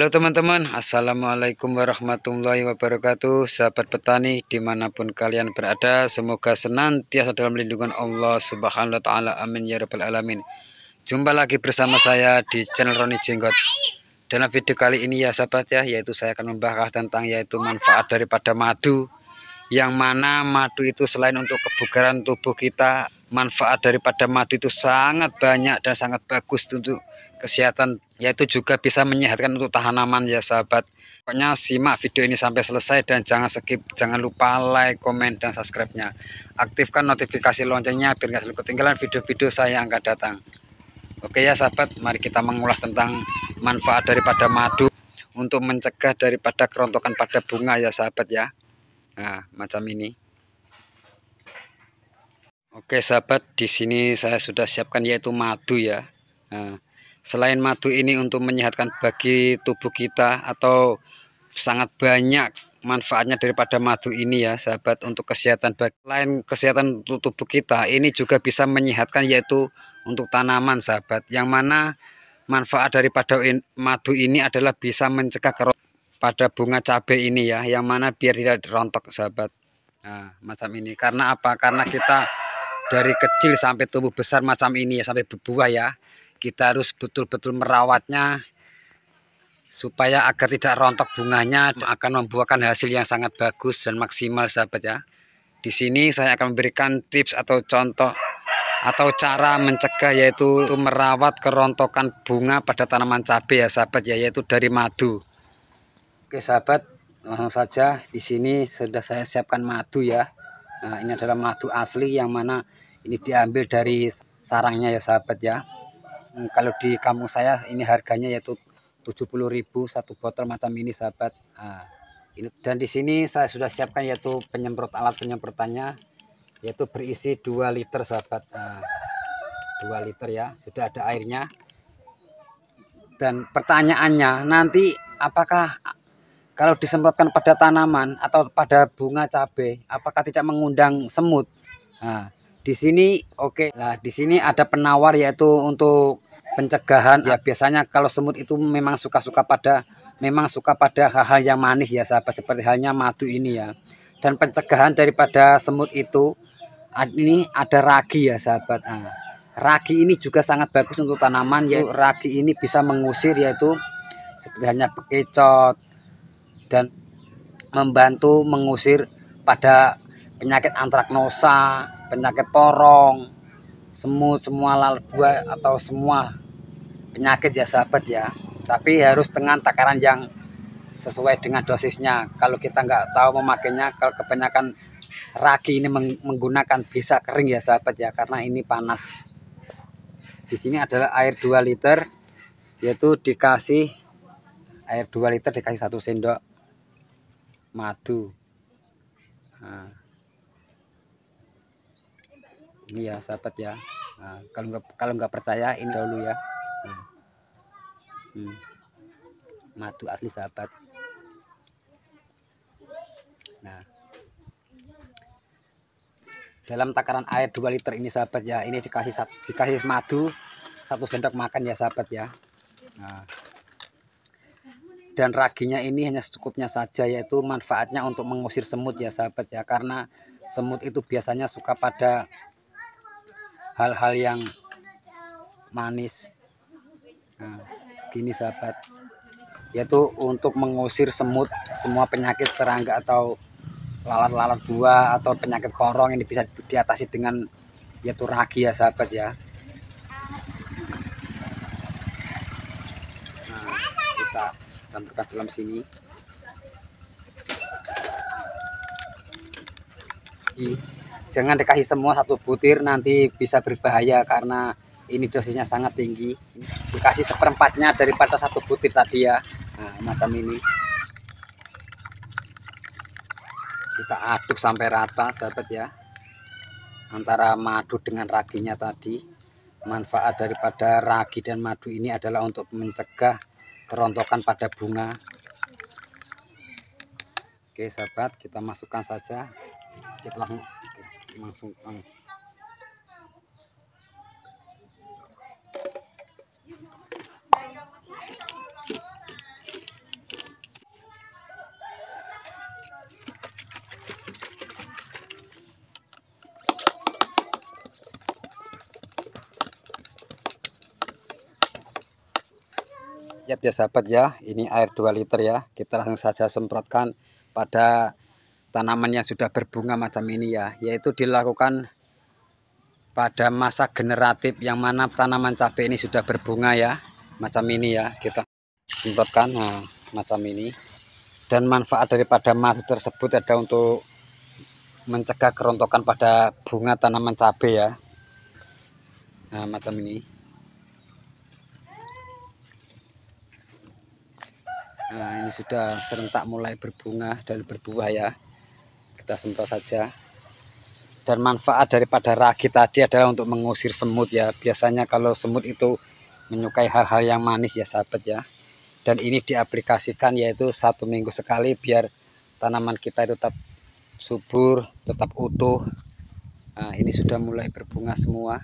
Halo teman-teman, Assalamualaikum warahmatullahi wabarakatuh. Sahabat petani dimanapun kalian berada, semoga senantiasa dalam lindungan Allah Subhanahu wa Ta'ala. Amin ya Rabbal 'Alamin. Jumpa lagi bersama saya di channel Roni Jenggot. Dalam video kali ini ya sahabat ya, yaitu saya akan membahas tentang yaitu manfaat daripada madu. Yang mana madu itu selain untuk kebugaran tubuh kita, manfaat daripada madu itu sangat banyak dan sangat bagus untuk kesehatan, yaitu juga bisa menyehatkan untuk tanaman ya sahabat. Pokoknya simak video ini sampai selesai dan jangan skip, jangan lupa like, komen, dan subscribe-nya. Aktifkan notifikasi loncengnya biar nggak selalu ketinggalan video-video saya yang akan datang. Oke ya sahabat, mari kita mengulas tentang manfaat daripada madu untuk mencegah daripada kerontokan pada bunga ya sahabat ya. Nah, macam ini. Oke sahabat, di sini saya sudah siapkan yaitu madu ya. Nah, selain madu ini untuk menyehatkan bagi tubuh kita atau sangat banyak manfaatnya daripada madu ini ya sahabat untuk kesehatan. Selain kesehatan untuk tubuh kita, ini juga bisa menyehatkan yaitu untuk tanaman sahabat. Yang mana manfaat daripada madu ini adalah bisa mencegah kerontokan pada bunga cabai ini ya, yang mana biar tidak rontok sahabat. Nah, macam ini. Karena apa? Karena kita dari kecil sampai tumbuh besar macam ini ya, sampai berbuah ya, kita harus betul-betul merawatnya supaya agar tidak rontok bunganya, akan membuahkan hasil yang sangat bagus dan maksimal sahabat ya. Di sini saya akan memberikan tips atau contoh atau cara mencegah yaitu merawat kerontokan bunga pada tanaman cabai ya sahabat ya, yaitu dari madu. Oke sahabat, langsung saja. Di sini sudah saya siapkan madu ya. Nah, ini adalah madu asli yang mana ini diambil dari sarangnya ya sahabat ya. Kalau di kampung saya ini harganya yaitu 70.000 satu botol macam ini sahabat. Nah, ini, dan di sini saya sudah siapkan yaitu alat penyemprotannya, yaitu berisi 2 liter sahabat. Nah, 2 liter ya, sudah ada airnya. Dan pertanyaannya nanti, apakah kalau disemprotkan pada tanaman atau pada bunga cabai, apakah tidak mengundang semut? Nah, di sini oke. Nah, di sini ada penawar yaitu untuk pencegahan. Ya, biasanya kalau semut itu memang suka pada hal-hal yang manis ya sahabat, seperti halnya madu ini ya. Dan pencegahan daripada semut itu ini ada ragi ya sahabat. Nah, ragi ini juga sangat bagus untuk tanaman, yaitu ragi ini bisa mengusir yaitu seperti halnya bekicot dan membantu mengusir pada penyakit antraknosa, penyakit porong, semut, semua lalat buah atau semua penyakit ya sahabat ya. Tapi harus dengan takaran yang sesuai dengan dosisnya. Kalau kita nggak tahu memakainya, kalau kebanyakan ragi ini menggunakan bisa kering ya sahabat ya, karena ini panas. Di sini adalah air 2 liter, yaitu dikasih air 2 liter dikasih 1 sendok madu. Nah, ini ya sahabat ya. Nah, kalau nggak percaya ini dulu ya. Nah, madu asli sahabat. Nah, dalam takaran air 2 liter ini sahabat ya, ini dikasih madu 1 sendok makan ya sahabat ya. Nah, dan raginya ini hanya secukupnya saja, yaitu manfaatnya untuk mengusir semut ya sahabat ya, karena semut itu biasanya suka pada hal-hal yang manis. Nah, segini sahabat, yaitu untuk mengusir semut, semua penyakit serangga atau lalat-lalat buah atau penyakit porong ini bisa diatasi dengan yaitu ragi ya sahabat ya. Nah, kita campurkan dalam sini. Jangan dikasih semua 1 butir, nanti bisa berbahaya karena ini dosisnya sangat tinggi. Dikasih seperempatnya daripada 1 butir tadi ya. Nah, macam ini. Kita aduk sampai rata sahabat ya, antara madu dengan raginya tadi. Manfaat daripada ragi dan madu ini adalah untuk mencegah kerontokan pada bunga. Oke sahabat, kita masukkan saja. Kita langsung Lihat ya sahabat ya, ini air 2 liter ya. Kita langsung saja semprotkan pada tanaman yang sudah berbunga macam ini ya. Yaitu dilakukan pada masa generatif yang mana tanaman cabai ini sudah berbunga ya. Macam ini ya, kita semprotkan nah, macam ini. Dan manfaat daripada madu tersebut ada untuk mencegah kerontokan pada bunga tanaman cabai ya. Nah, macam ini. Nah, ini sudah serentak mulai berbunga dan berbuah ya. Kita semprot saja. Dan manfaat daripada ragi tadi adalah untuk mengusir semut ya. Biasanya kalau semut itu menyukai hal-hal yang manis ya sahabat ya. Dan ini diaplikasikan yaitu 1 minggu sekali biar tanaman kita itu tetap subur, tetap utuh. Nah, ini sudah mulai berbunga semua.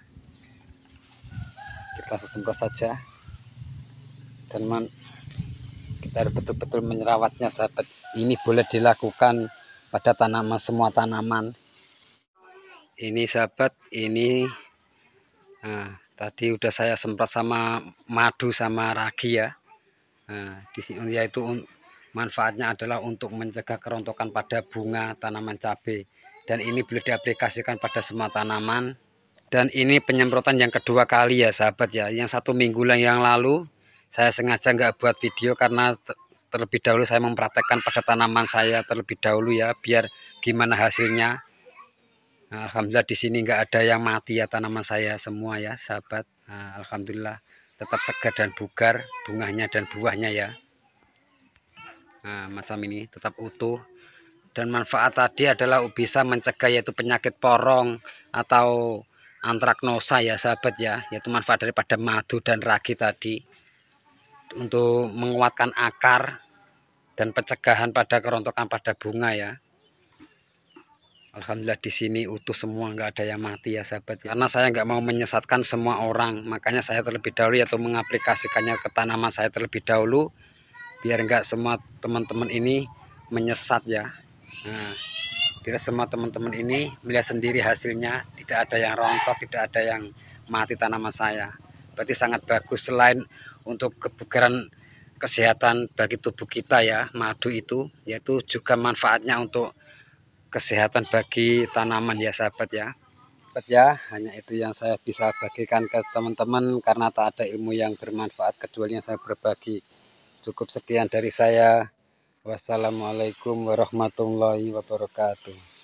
Kita langsung semprot saja. Dan kita harus betul-betul merawatnya sahabat. Ini boleh dilakukan pada tanaman, semua tanaman. Ini sahabat, ini tadi udah saya semprot sama madu sama ragi ya. Nah, di sini yaitu manfaatnya adalah untuk mencegah kerontokan pada bunga tanaman cabai. Dan ini boleh diaplikasikan pada semua tanaman. Dan ini penyemprotan yang kedua kali ya sahabat ya. Yang 1 minggu yang lalu saya sengaja nggak buat video karena terlebih dahulu saya mempraktekkan pada tanaman saya terlebih dahulu ya, biar gimana hasilnya. Nah, alhamdulillah di sini nggak ada yang mati ya tanaman saya semua ya sahabat. Nah, alhamdulillah tetap segar dan bugar bunganya dan buahnya ya. Nah, macam ini tetap utuh. Dan manfaat tadi adalah bisa mencegah yaitu penyakit porong atau antraknosa ya sahabat ya, yaitu manfaat daripada madu dan ragi tadi untuk menguatkan akar dan pencegahan pada kerontokan pada bunga ya. Alhamdulillah di sini utuh semua, nggak ada yang mati ya sahabat ya. Karena saya nggak mau menyesatkan semua orang, makanya saya terlebih dahulu yaitu mengaplikasikannya ke tanaman saya terlebih dahulu biar nggak semua teman-teman ini menyesat ya. Nah, biar semua teman-teman ini melihat sendiri hasilnya, tidak ada yang rontok, tidak ada yang mati tanaman saya. Berarti sangat bagus, selain untuk kebugaran kesehatan bagi tubuh kita ya, madu itu, yaitu juga manfaatnya untuk kesehatan bagi tanaman ya sahabat ya. Sahabat ya, hanya itu yang saya bisa bagikan ke teman-teman karena tak ada ilmu yang bermanfaat kecuali yang saya berbagi. Cukup sekian dari saya. Wassalamualaikum warahmatullahi wabarakatuh.